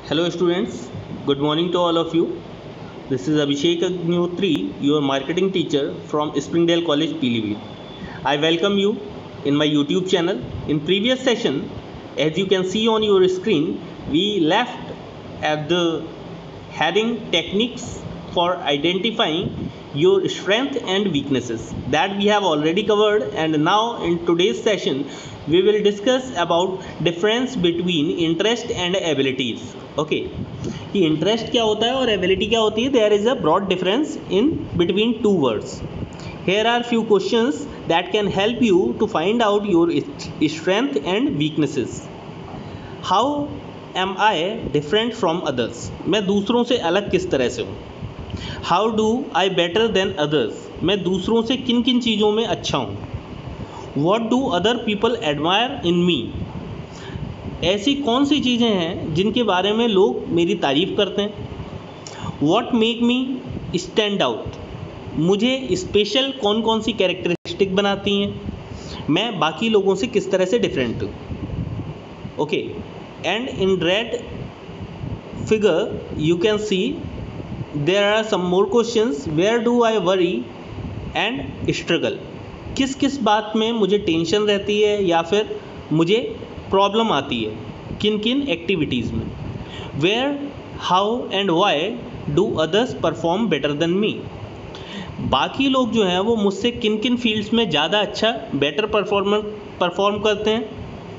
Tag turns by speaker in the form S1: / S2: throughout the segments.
S1: Hello students, good morning to all of you. This is Abhishek Agnihotri, your marketing teacher from Springdale College, Pilibhit. I welcome you in my YouTube channel. In previous session, as you can see on your screen, we left at the heading techniques for identifying your strength and weaknesses that we have already covered, and now in today's session we will discuss about difference between interest and abilities. Okay, कि interest क्या होता है और ability क्या होती है. There is a broad difference in between two words. Here are few questions that can help you to find out your strength and weaknesses. How am I different from others? मैं दूसरों से अलग किस तरह से हूँ. How do I better than others? मैं दूसरों से किन किन चीज़ों में अच्छा हूँ. What do other people admire in me? ऐसी कौन सी चीज़ें हैं जिनके बारे में लोग मेरी तारीफ़ करते हैं. What make me stand out? मुझे स्पेशल कौन कौन सी कैरेक्टरिस्टिक बनाती हैं. मैं बाकी लोगों से किस तरह से डिफरेंट हूँ. Okay, and in red figure you can see there are some more questions. Where do I worry and struggle? किस किस बात में मुझे टेंशन रहती है या फिर मुझे प्रॉब्लम आती है, किन किन एक्टिविटीज़ में. Where, how and why do others perform better than me? बाकी लोग जो हैं वो मुझसे किन किन फील्ड्स में ज़्यादा अच्छा बेटर परफॉर्म करते हैं.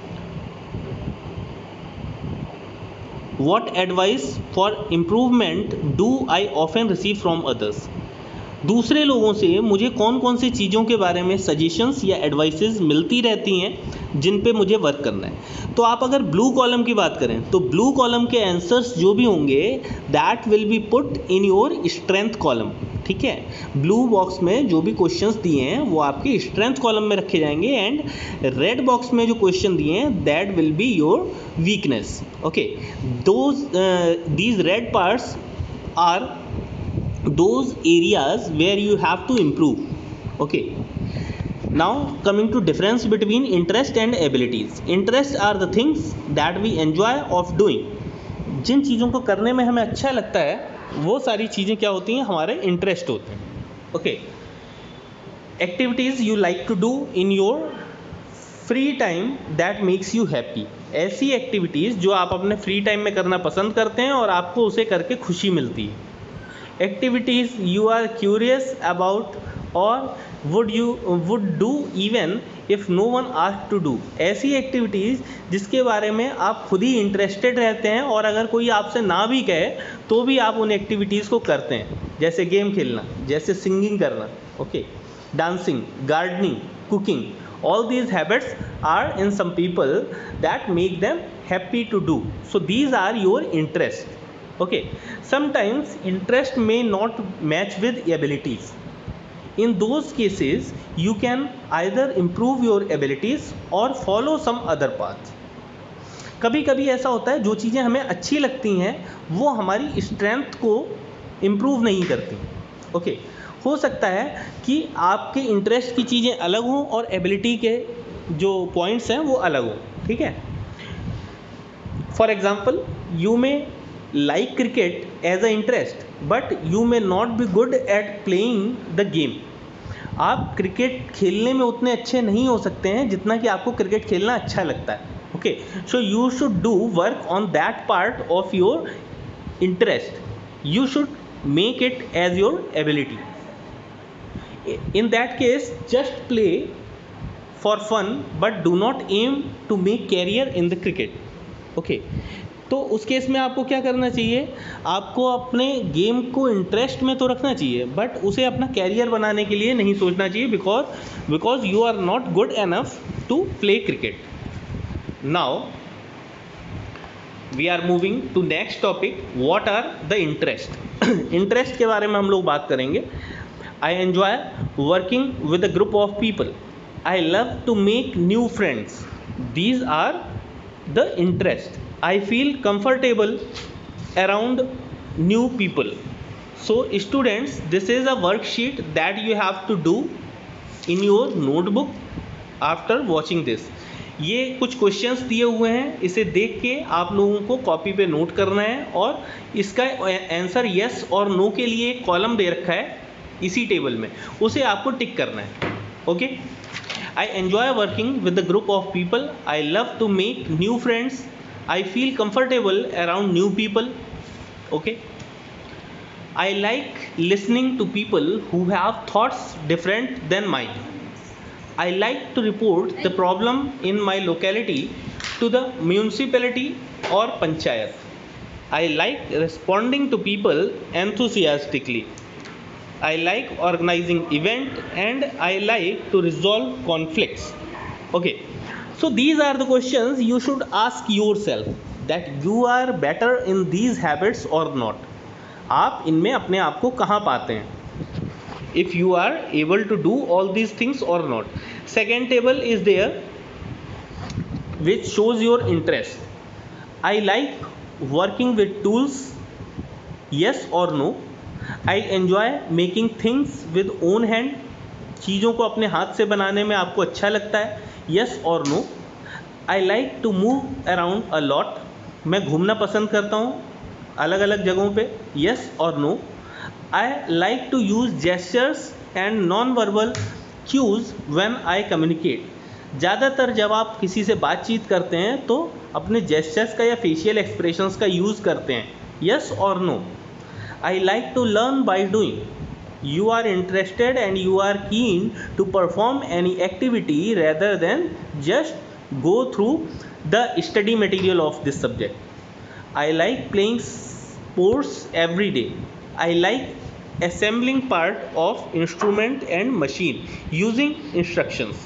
S1: What advice for improvement do I often receive from others? दूसरे लोगों से मुझे कौन कौन सी चीज़ों के बारे में सजेशंस या एडवाइसेस मिलती रहती हैं जिन पे मुझे वर्क करना है. तो आप अगर ब्लू कॉलम की बात करें तो ब्लू कॉलम के आंसर्स जो भी होंगे that will be put in your strength column. ठीक है, ब्लू बॉक्स में जो भी क्वेश्चंस दिए हैं वो आपके स्ट्रेंथ कॉलम में रखे जाएंगे, एंड रेड बॉक्स में जो क्वेश्चन दिए हैं that will be your weakness. Okay, these red parts are those areas where you have to improve. Okay, now coming to difference between interest and abilities. Interest are the things that we enjoy of doing. जिन चीज़ों को करने में हमें अच्छा लगता है वो सारी चीज़ें क्या होती हैं, हमारे इंटरेस्ट होते हैं. Okay, activities you like to do in your free time that makes you happy. ऐसी एक्टिविटीज़ जो आप अपने फ्री टाइम में करना पसंद करते हैं और आपको उसे करके खुशी मिलती है. Activities you are curious about or would do even if no one asked to do. ऐसी एक्टिविटीज़ जिसके बारे में आप खुद ही इंटरेस्टेड रहते हैं और अगर कोई आपसे ना भी कहे तो भी आप उन एक्टिविटीज़ को करते हैं, जैसे गेम खेलना, जैसे सिंगिंग करना, okay, dancing, gardening, cooking. All these habits are in some people that make them happy to do. So these are your interests. Okay, sometimes interest may not match with abilities. In those cases you can either improve your abilities or follow some other path. कभी कभी ऐसा होता है जो चीज़ें हमें अच्छी लगती हैं वो हमारी स्ट्रेंथ को इम्प्रूव नहीं करती. ओके, हो सकता है कि आपके इंटरेस्ट की चीज़ें अलग हों और एबिलिटी के जो पॉइंट्स हैं वो अलग हों. ठीक है, फॉर एग्जाम्पल यू में like cricket as a interest but you may not be good at playing the game. आप क्रिकेट खेलने में उतने अच्छे नहीं हो सकते हैं जितना कि आपको क्रिकेट खेलना अच्छा लगता है. Okay, so you should do work on that part of your interest. You should make it as your ability. In that case just play for fun but do not aim to make career in the cricket. Okay, तो उस case में आपको क्या करना चाहिए, आपको अपने game को इंटरेस्ट में तो रखना चाहिए बट उसे अपना कैरियर बनाने के लिए नहीं सोचना चाहिए because you are not good enough to play cricket. Now we are moving to next topic, what are the interest. Interest के बारे में हम लोग बात करेंगे. I enjoy working with a group of people. I love to make new friends. These are the interest. I feel comfortable around new people. So students, this is a worksheet that you have to do in your notebook after watching this. ये कुछ questions दिए हुए हैं, इसे देख के आप लोगों को कॉपी पे नोट करना है और इसका आंसर यस और नो के लिए एक कॉलम दे रखा है इसी टेबल में, उसे आपको टिक करना है. Okay. I enjoy working with a group of people. I love to make new friends. I feel comfortable around new people. Okay. I like listening to people who have thoughts different than mine. I like to report the problem in my locality to the municipality or panchayat. I like responding to people enthusiastically. I like organizing event and I like to resolve conflicts. Okay, so these are the questions you should ask yourself that you are better in these habits or not. आप इनमें अपने आप को कहाँ पाते हैं, if you are able to do all these things or not. Second table is there which shows your interest. I like working with tools, yes or no. I enjoy making things with own hand. चीज़ों को अपने हाथ से बनाने में आपको अच्छा लगता है, यस और no. I like to move around a lot. मैं घूमना पसंद करता हूँ अलग अलग जगहों पे, यस और no. I like to use gestures and non verbal cues when I communicate. ज़्यादातर जब आप किसी से बातचीत करते हैं तो अपने जेस्चर्स का या फेशियल एक्सप्रेशंस का यूज़ करते हैं, यस और no. I like to learn by doing. You are interested and you are keen to perform any activity rather than just go through the study material of this subject. I like playing sports every day. I like assembling part of instrument and machine using instructions.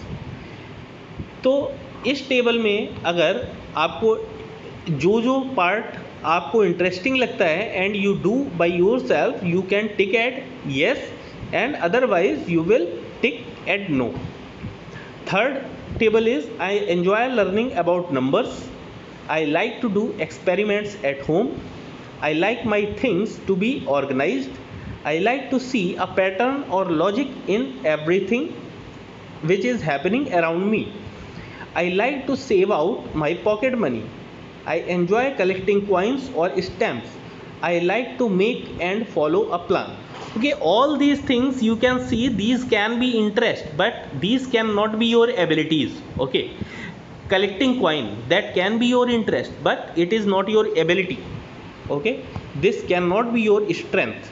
S1: तो इस table में अगर आपको जो part आपको interesting लगता है and you do by yourself, you can tick at yes and otherwise you will tick at no. Third table is I enjoy learning about numbers. I like to do experiments at home. I like my things to be organised. I like to see a pattern और logic in everything which is happening around me. I like to save out my pocket money. I enjoy collecting coins or stamps. I like to make and follow a plan. Okay, all these things you can see, these can be interest, but these cannot be your abilities. Okay, collecting coin, that can be your interest, but it is not your ability. Okay, this cannot be your strength.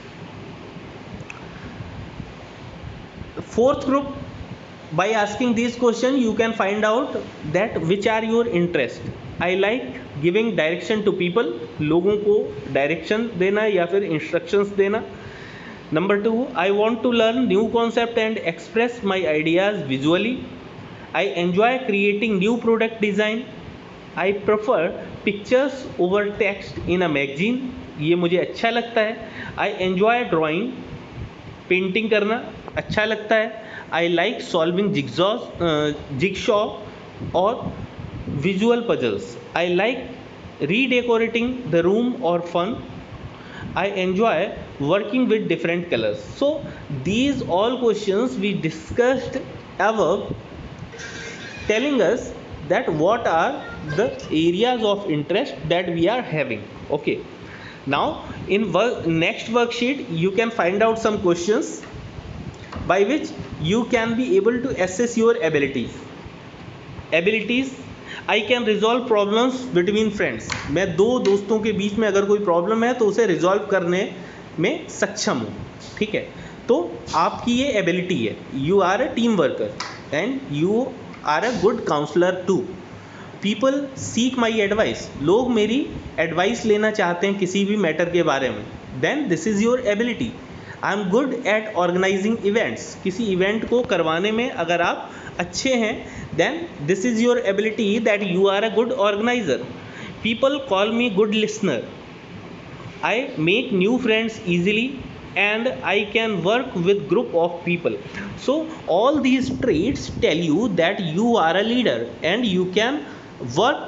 S1: Fourth group, by asking these questions you can find out that which are your interest. I like giving direction to people. लोगों को direction देना या फिर instructions देना. Number 2, I want to learn new concept and express my ideas visually. I enjoy creating new product design. I prefer pictures over text in a magazine. ये मुझे अच्छा लगता है. आई एन्जॉय ड्राइंग, पेंटिंग करना अच्छा लगता है. आई लाइक सॉल्विंग जिगशॉ और visual puzzles. I like redecorating the room or fun. I enjoy working with different colors. So these all questions we discussed above, telling us that what are the areas of interest that we are having. Okay, now in next worksheet you can find out some questions by which you can be able to assess your abilities. I can resolve problems between friends. मैं दो दोस्तों के बीच में अगर कोई problem है तो उसे रिजॉल्व करने में सक्षम हूँ. ठीक है, तो आपकी ये एबिलिटी है. You are a team worker and you are a good counsellor too. People seek my advice. लोग मेरी एडवाइस लेना चाहते हैं किसी भी मैटर के बारे में. Then this is your ability. I am good at organising events. किसी इवेंट को करवाने में अगर आप अच्छे हैं, then this is your ability that you are a good organizer. People call me good listener. I make new friends easily and I can work with group of people. So all these traits tell you that you are a leader and you can work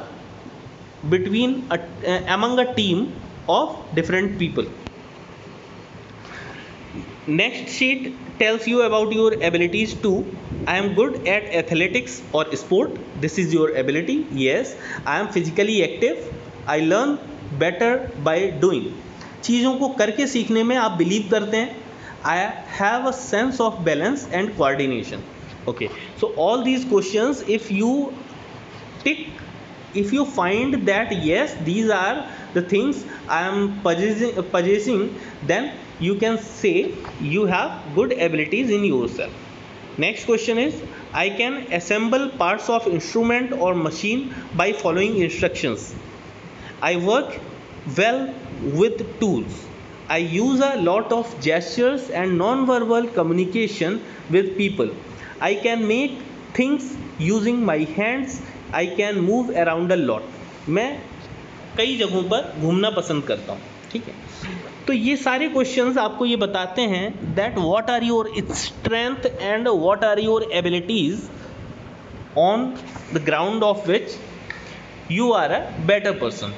S1: among a team of different people. Next sheet tells you about your abilities too. I am good at athletics or sport. This is your ability. Yes, I am physically active. I learn better by doing. चीज़ों को करके सीखने में आप believe करते हैं. I have a sense of balance and coordination. Okay, so all these questions, if you tick, if you find that yes, these are the things I am possessing, then you can say you have good abilities in yourself. Next question is, I can assemble parts of instrument or machine by following instructions. I work well with tools. I use a lot of gestures and non-verbal communication with people. I can make things using my hands. I can move around a lot. मैं कई जगहों पर घूमना पसंद करता हूँ. ठीक है, तो ये सारे क्वेश्चंस आपको ये बताते हैं that what are your strength and what are your abilities on the ground of which you are a better person.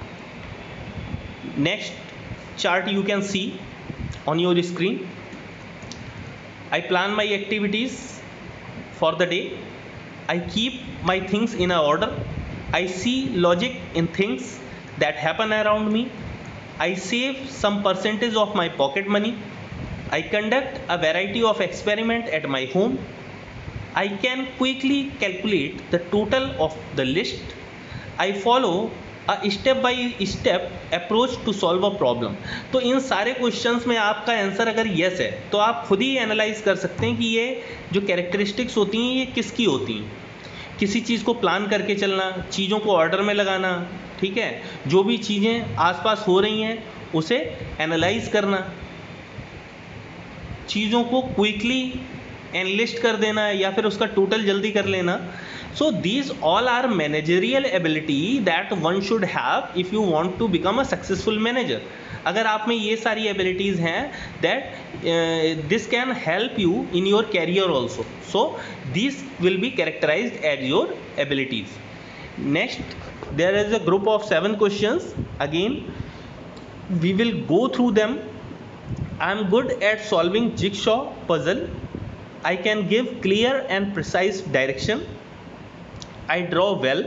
S1: Next chart you can see on your screen. I plan my activities for the day. I keep my things in a order. I see logic in things that happen around me. I save some percentage of my pocket money. I conduct a variety of experiments at my home. I can quickly calculate the total of the list. I follow a step by step approach to solve a problem. तो इन सारे questions में आपका answer अगर yes है तो आप खुद ही analyse कर सकते हैं कि ये जो कैरेक्टरिस्टिक्स होती हैं ये किसकी होती हैं. किसी चीज़ को प्लान करके चलना, चीज़ों को ऑर्डर में लगाना, ठीक है, जो भी चीज़ें आसपास हो रही हैं उसे एनालाइज करना, चीज़ों को क्विकली एनलिस्ट कर देना या फिर उसका टोटल जल्दी कर लेना. So these all are managerial ability that one should have if you want to become a successful manager. अगर आप में ये सारी abilities हैं that this can help you in your career also. So these will be characterized as your abilities. Next, there is a group of 7 questions. Again, we will go through them. I am good at solving jigsaw puzzle. I can give clear and precise direction. I draw well.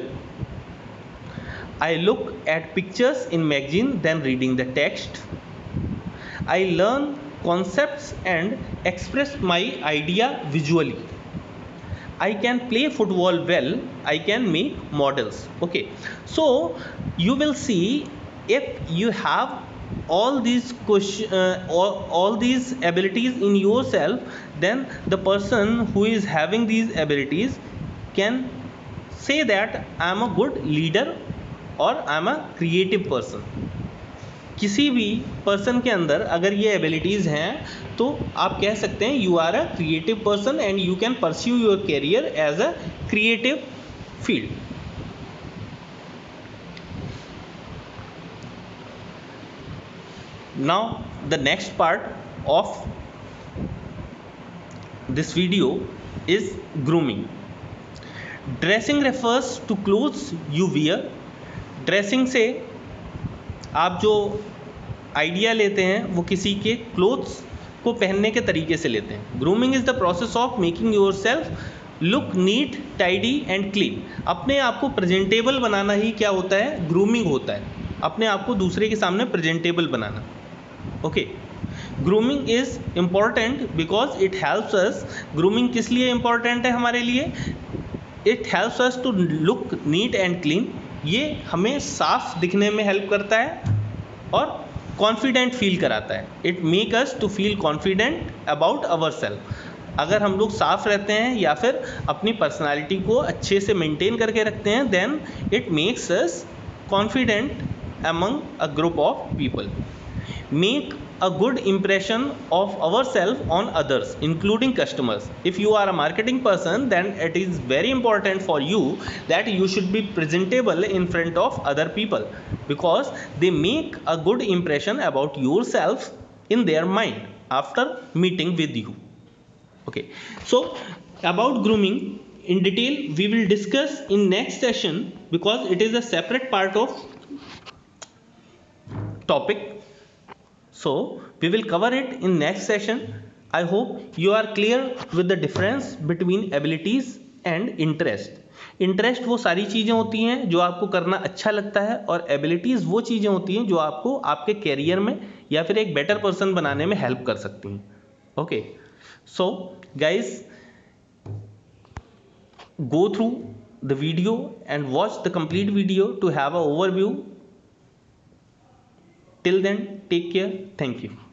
S1: I look at pictures in magazine then reading the text. I learn concepts and express my idea visually. I can play football well. I can make models. Okay, so you will see if you have all these all these abilities in yourself, then the person who is having these abilities can say that I am a good leader or I am a creative person. किसी भी person के अंदर अगर ये abilities हैं तो आप कह सकते हैं you are a creative person and you can pursue your career as a creative field. Now the next part of this video is grooming. Dressing refers to clothes you wear. Dressing से आप जो idea लेते हैं वो किसी के clothes को पहनने के तरीके से लेते हैं. Grooming is the process of making yourself look neat, tidy and clean. अपने आप को प्रेजेंटेबल बनाना ही क्या होता है, ग्रूमिंग होता है. अपने आप को दूसरे के सामने प्रेजेंटेबल बनाना. Okay, grooming is important because it helps us. Grooming किस लिए इम्पॉर्टेंट है हमारे लिए? It helps us to look neat and clean. ये हमें साफ दिखने में हेल्प करता है और कॉन्फिडेंट फील कराता है. It make us to feel confident about our self. अगर हम लोग साफ रहते हैं या फिर अपनी पर्सनालिटी को अच्छे से मेंटेन करके रखते हैं, then it makes us confident among a group of people. Make a good impression of ourselves on others, including customers. If you are a marketing person, then it is very important for you that you should be presentable in front of other people because they make a good impression about yourself in their mind after meeting with you. Okay, so about grooming in detail we will discuss in next session because it is a separate part of topic. So we will cover it in next session. I hope you are clear with the difference between abilities and interest. Interest वो सारी चीज़ें होती हैं जो आपको करना अच्छा लगता है, और एबिलिटीज़ वो चीज़ें होती हैं जो आपको आपके कैरियर में या फिर एक बेटर पर्सन बनाने में हेल्प कर सकती हैं. Okay, so guys, go through the video and watch the complete video to have an overview. Till then, take care. Thank you.